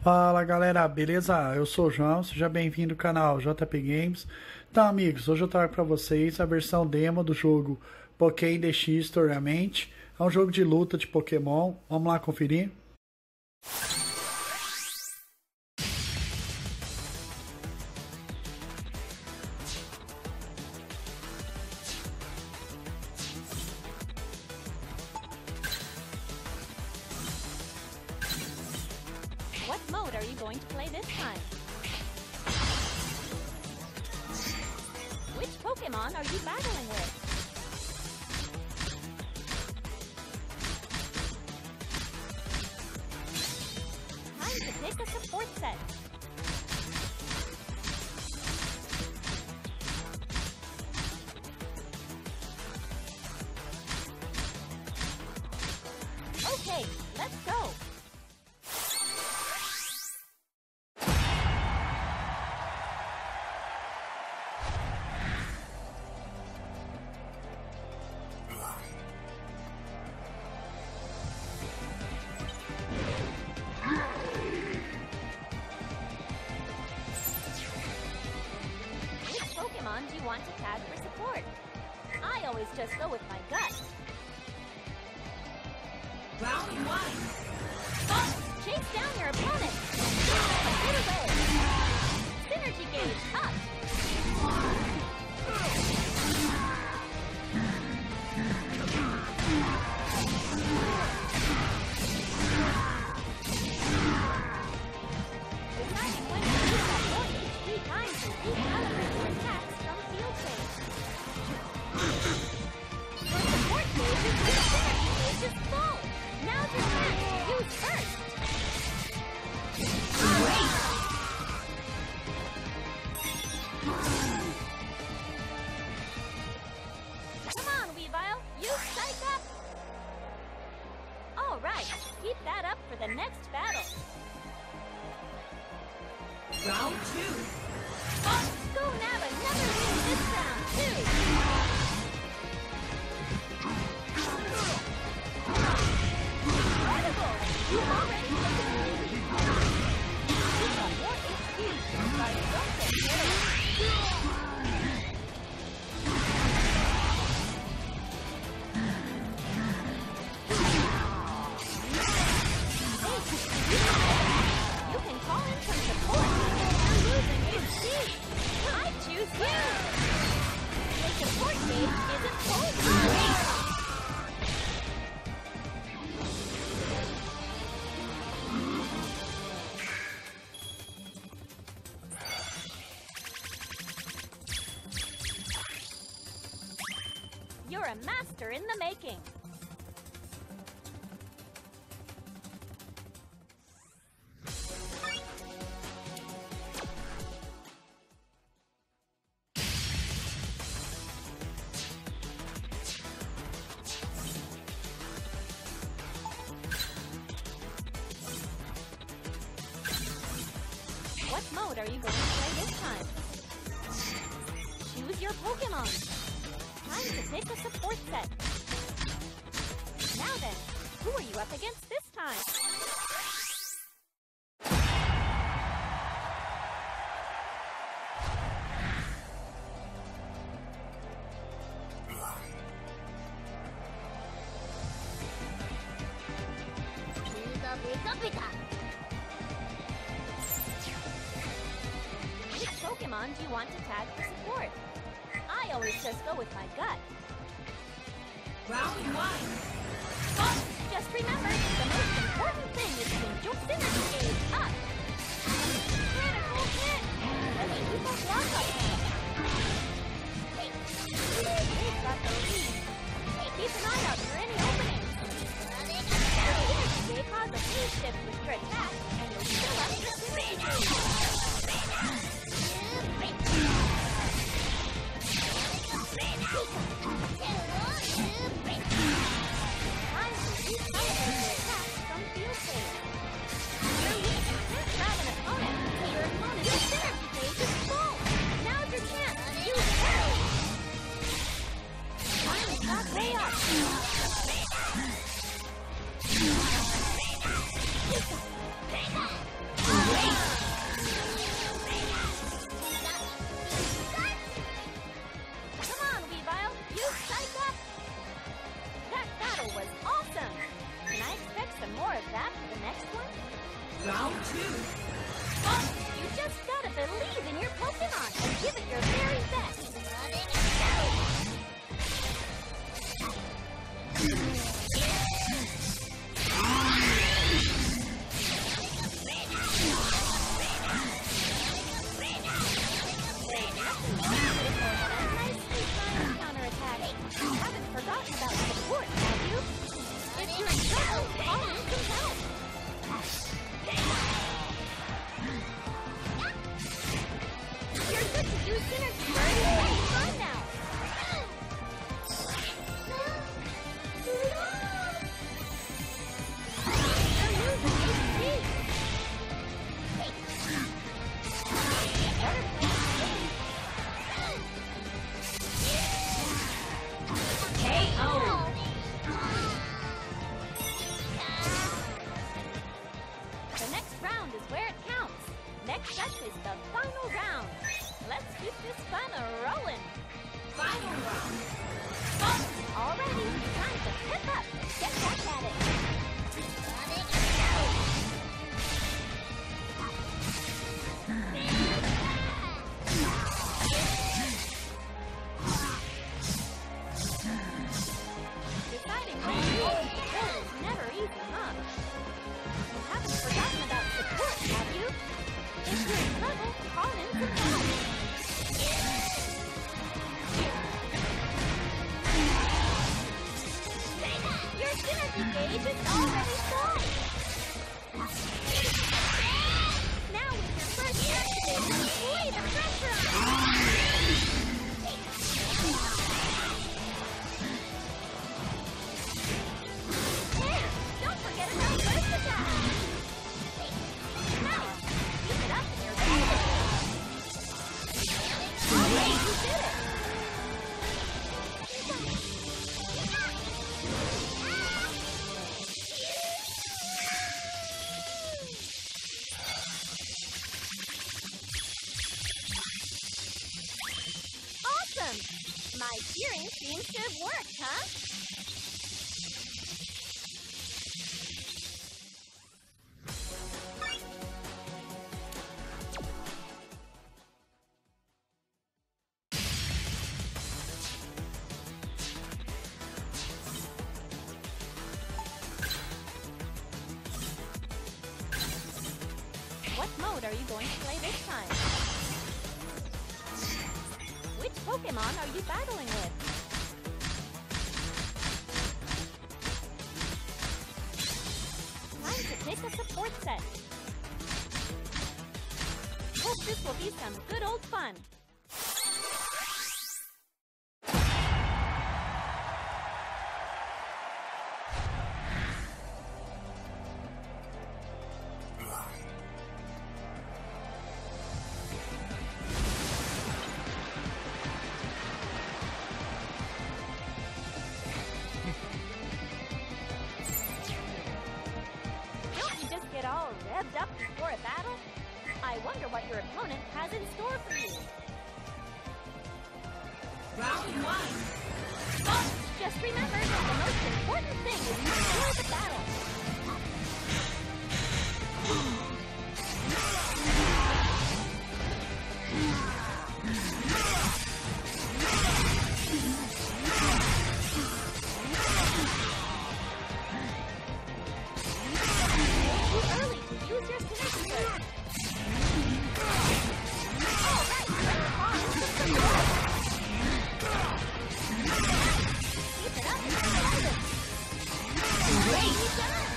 Fala galera, beleza? Eu sou o João, seja bem-vindo ao canal JP Games. Então amigos, hoje eu trago para vocês a versão demo do jogo Pokémon DX Tournament. É um jogo de luta de Pokémon, vamos lá conferir. What mode are you going to play this time? Which Pokemon are you battling with? Time to pick a support set. Okay, let's go! Pokemon do you want to tag for support? I always just go with my gut. Round one. Chase down your opponent. Get away. Synergy gauge up. Deciding when to use that point is 3 times to recalibrate your attacks from field phase. Your support gauge is full. Synergy gauge is full. Now's your chance to use first. Come on, Weavile, use Psych Up. All right, keep that up for the next battle. Round two. Go Naba never wins this round, too! Incredible! You've already taken the lead! You've got more HP, but don't get carried. You can call in some support. I'm losing HP. I choose you. The support gauge isn't full. You're a master in the making. What mode are you going to play this time? Choose your Pokemon. Time to pick a support set. Now then, who are you up against this time? Which Pokemon do you want to tag for support? I always just go with my gut. Round one. Just remember, the most important thing is to enjoy Synergy Gauge up. Critical hit! Let's keep us lock up. They've got the lead. Keep an eye out for any openings. Synergy may cause a phase shift with your attack, and you'll fill up the Synergy Gauge. Time to recalibrate your attacks from field phase. Round 2. You just gotta believe in your Pokemon and give it your very best. Nicely timed counterattack. You haven't forgotten about support, have you? If you're in trouble, call in some help. You're good to use synergy burst anytime now. You're losing HP. KO. The next round is where it counts. Next up is the final round. Let's keep this fun a-rolling. Final round. Already, time to pep up and get back at it. Deciding when to hold control is never easy, huh? You haven't forgotten about support, have you? If you're in trouble, call in some help. Your synergy gauge is already full. Now with your first activator, lay the pressure on. Hey, don't forget about burst attack. Nice. Keep it up and you're ready. Great, you did it. Awesome! My cheering seems to have worked, huh? What mode are you going to play this time? Which Pokemon are you battling with? Time to pick a support set. Hope this will be some good old fun. Don't you just get all revved up before a battle? I wonder what your opponent has in store for you. Round 1. Just remember that the most important thing is to secure the battle. Too early to use your synergy burst. All right, let's call in some support. Keep it up and hold it. Great done.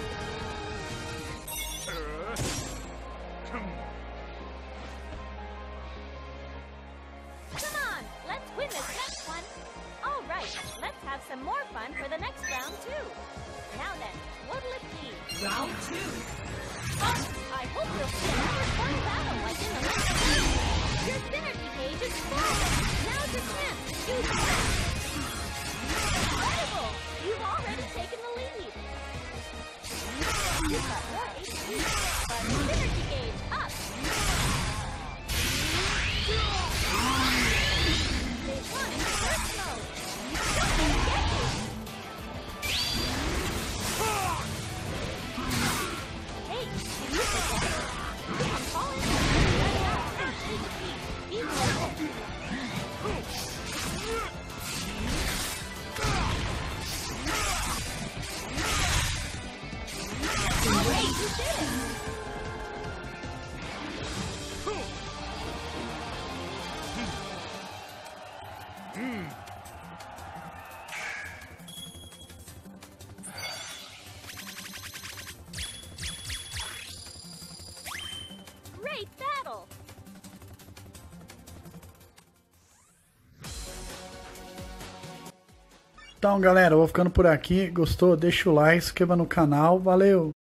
Come on, let's win this next one. All right, let's have some more fun for the next round too. Now then, what'll it be? Round 2. I hope you'll see another fun battle like in the last round. Your synergy gauge is full. Now's your chance to use it. Incredible! You've already taken the lead. You've got more HP, but synergy gauge up. They've gone into burst mode. Don't let it get you. Hey, did you Então, galera, eu vou ficando por aqui. Gostou? Deixa o like, se inscreva no canal. Valeu!